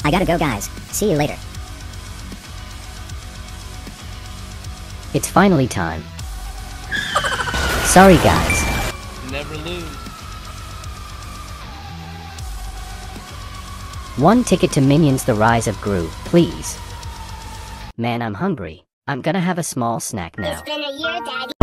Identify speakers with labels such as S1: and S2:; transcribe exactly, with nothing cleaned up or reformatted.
S1: I gotta go, guys. See you later.
S2: It's finally time. Sorry, guys.
S3: Never lose.
S2: One ticket to Minions: The Rise of Gru, please. Man, I'm hungry. I'm gonna have a small snack now.
S4: It's been a year, Daddy.